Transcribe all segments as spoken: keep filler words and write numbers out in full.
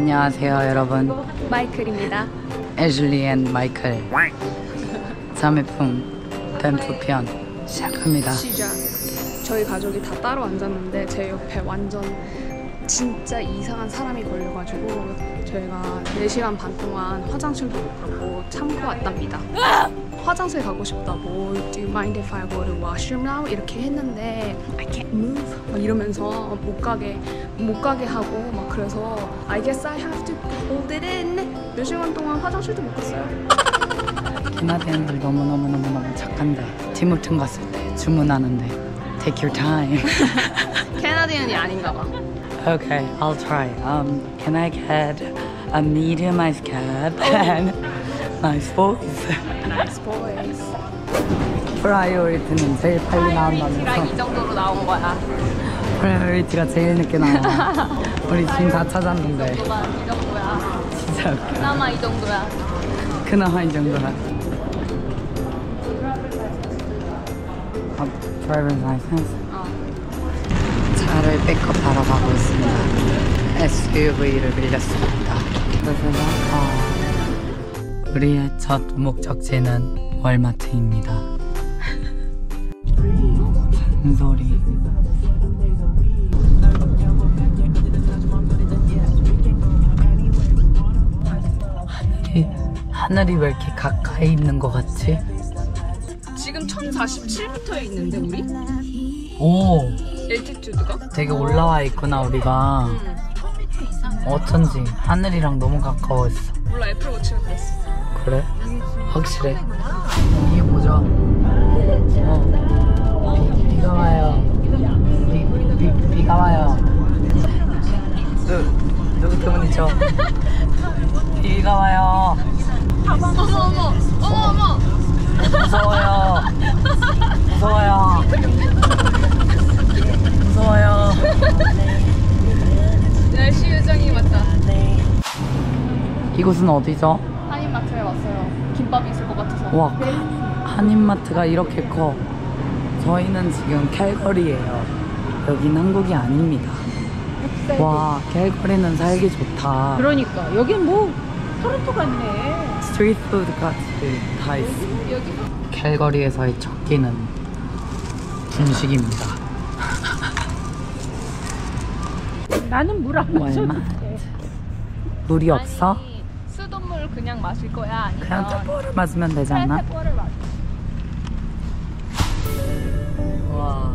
안녕하세요 여러분, 마이클입니다. 애슐리 앤 마이클 자매품 뱀프편 시작합니다. 시작. 저희 가족이 다 따로 앉았는데 제 옆에 완전 진짜 이상한 사람이 걸려가지고 저희가 네 시간 반 동안 화장실도 못 가고 참고 왔답니다. 화장실 가고 싶다고 Do you mind if I go to washroom now? 이렇게 했는데 I can't move 막 이러면서 못 가게 못 가게 하고 막 그래서 I guess I have to hold it in. 네 시간 동안 화장실도 못 갔어요. 캐나디언들 너무너무너무너무 착한데 팀우튼 갔을 때 주문하는데 Take your time. 캐나디언이 아닌가 봐. Okay, I'll try. Um, can I get a medium iced cab and nice boys? Nice boys. 프라이어리티는 제일 빨리 나온다면서. 이 정도로 나온 거야. 프라이어리티가 제일 늦게 나와. 우리 지금 다 찾았는데. 이 정도야. 진짜 웃겨. 그나마 이 정도야. 그나마 이 정도야. 어, driver's license? 어. 차를 백업하러 가고 있습니다. 에스유브이를 빌렸습니다. 그래서 어, 우리의 첫 목적지는 월마트입니다. 잔소리. 하늘이 하늘이 왜 이렇게 가까이 있는 것 같지? 지금 천사십칠 미터에 있는데 우리? 오. 엘티튜드가? 되게 올라와 있구나 우리가. 응. 어쩐지 하늘이랑 너무 가까웠어. 몰라, 애플워치가 그랬어. 그래? 확실해. 이게 뭐죠? 어. 비, 비가 와요. 비, 비, 비가 와요. 누, 누구 때문이죠? 비가 와요. 어머 어머 어머 어머. 무서워요. 무서워요. 무서워요. 날씨 요정이 왔다. 이곳은 어디죠? 한인마트에 왔어요. 김밥이 있을 것 같아서. 와, 한인마트가 이렇게 커. 저희는 지금 캘거리예요. 여긴 한국이 아닙니다. 와, 캘거리는 살기 좋다. 그러니까 여긴 뭐 토론토 같네. 스트리트 푸드 같이 다 있어. 여기 캘거리에서의 첫 끼는 분식입니다. 나는 물 안 마셔도 얼마? 돼. 물이 없어? 아니, 수돗물 그냥 마실 거야? 아니면 그냥 탭버를 마시면 되지 않나? 탭버를 마실 와.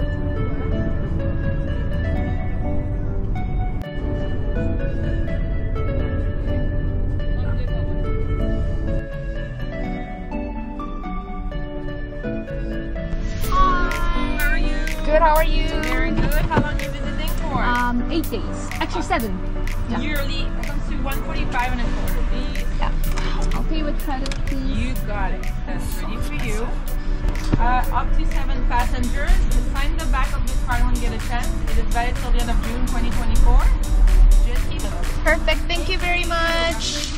Good, how are you? Very good. How long are you visiting for? Um, eight days. Actually, seven. Yeah. Yearly, it comes to one forty-five and a quarter. These, Yeah. I'll pay with credit, please. you got it. That's ready for you. Uh, up to seven passengers. Sign the back of this card when you get a chance. It is valid till the end of June twenty twenty-four. Just keep it up. Perfect. Thank you very much.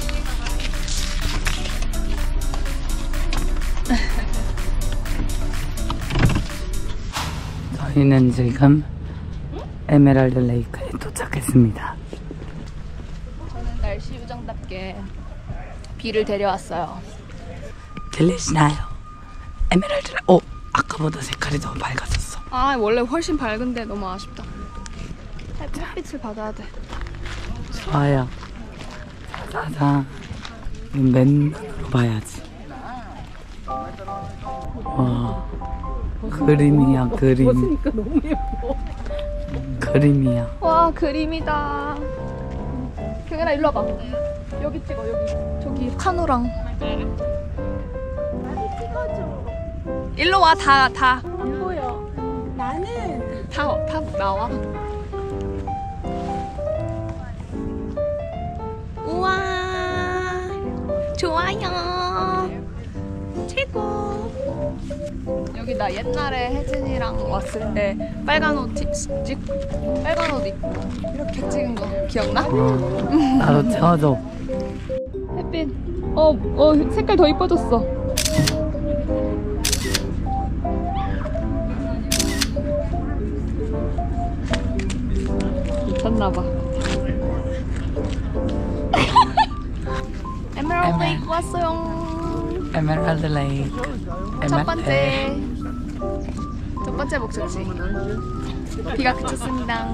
저희는 지금 에메랄드 레이크에 도착했습니다. 저는 날씨 요정답게 비를 데려왔어요. 들리시나요? 에메랄드 레... 어? 아까보다 색깔이 더 밝아졌어. 아, 원래 훨씬 밝은데 너무 아쉽다. 햇빛을 받아야 돼. 좋아요. 자자. 맨눈으로 봐야지. 와. 그림이야, 그림. 벗으니까 너무 예뻐. 그림이야. 와, 그림이다. 경현아, 일로 와봐. 여기 찍어, 여기. 저기 카누랑. 많이 찍어줘. 일로 와, 다, 다. 안 보여. 나는 다, 다 나와. 우와, 좋아요. 최고. 여기 나 옛날에 혜진이랑 왔을 때 빨간 옷 찍, 빨간 옷 입고 이렇게 찍은 거 기억나? 어, 나도 채워줘. 햇빛. 어, 어, 색깔 더 이뻐졌어. 미쳤나봐. 에메랄드 에메- 레이크 왔어요. Emerald Lake. 첫 번째 첫 번째 목적지. 비가 그쳤습니다.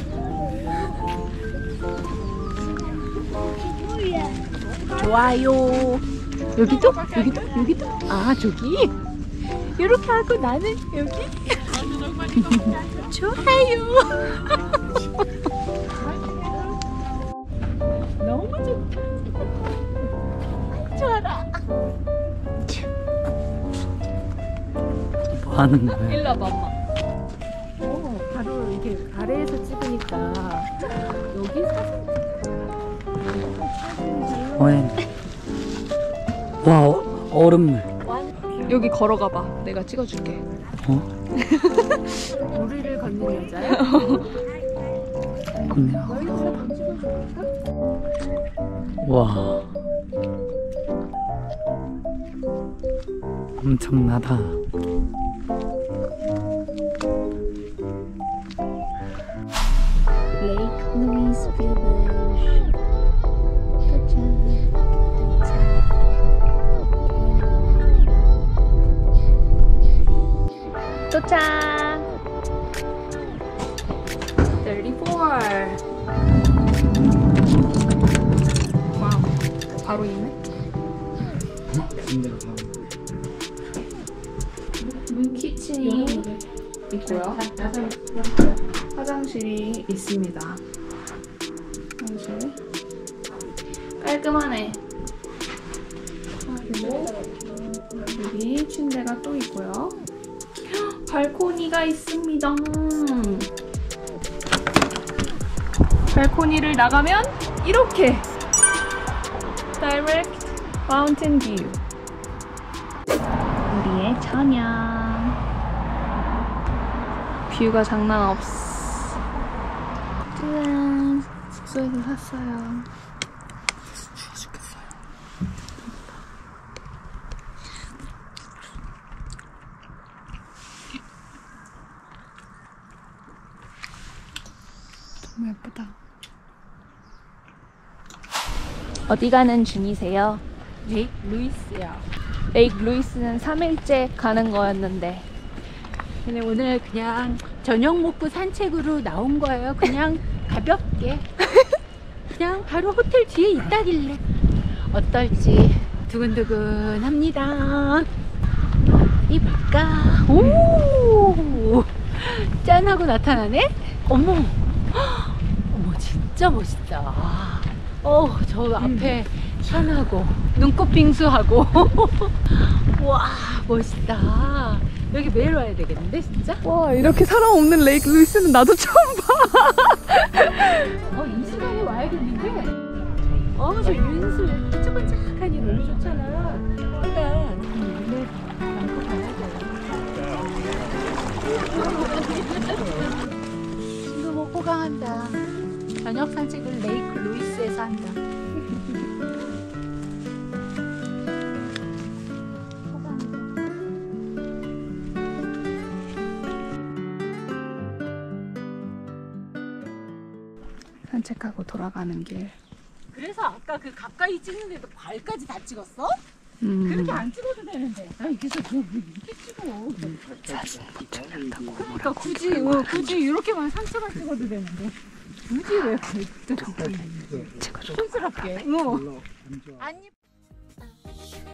좋아요. 여기도? 여기도? 여기도? 아 저기? 이렇게 하고 나는 여기? 좋아요. 너무 좋다. 좋아라. 뭐 하는 거야? 일로 와봐 엄마. 어, 바로 이렇게 아래에서 찍으니까 여기 사진 웬? 와, 어, 얼음물. 여기 걸어가봐. 내가 찍어줄게. 어? 우리를 걷는 여자야? 좋네요. 여기서 한번 찍어줄까? 와. 엄청나다. Lake Louise Village. 도착. 삼십사. 와우. 바로 있네. 키친이 있고요. 화장실이 있습니다. 화장실 깔끔하네. 그리고 여기 침대가 또 있고요. 발코니가 있습니다. 발코니를 나가면 이렇게 Direct Mountain View. 우리의 저녁. 뷰가 장난 없어. 짠. 숙소에서 샀어요. 너무 예쁘다. 어디 가는 중이세요? 레이크 루이스야. 레이크 루이스는 삼 일째 가는 거였는데 근데 오늘 그냥 저녁 먹고 산책으로 나온 거예요. 그냥 가볍게. 그냥 바로 호텔 뒤에 있다길래 어떨지 두근두근합니다. 이 볼까? 오, 짠하고 나타나네. 어머, 어머 진짜 멋있다. 어, 저 앞에 산하고 눈꽃 빙수하고. 와, 멋있다. 여기 매일 와야 되겠는데 진짜? 와 이렇게 사람 없는 레이크 루이스는 나도 처음 봐. 어, 이 시간에 와야겠는데? 어, 저 윤슬 반짝반짝하니 너무 좋잖아. 그러니까 눈에 감고 가야 돼. 친구 못 보강한다. 저녁 산책을 레이크 루이스에서 한다. 산책하고 돌아가는 길. 그래서 아까 그 가까이 찍는데도 발까지 다 찍었어? 음. 그렇게 안 찍어도 되는데. 아, 그래서 그냥 왜 이렇게 찍어? 사진 못 찍는다고. 그러니까 굳이 어, 굳이 이렇게만 상처만 찍어도 되는데 굳이 왜 그렇게 촌스럽게? 어. 아니.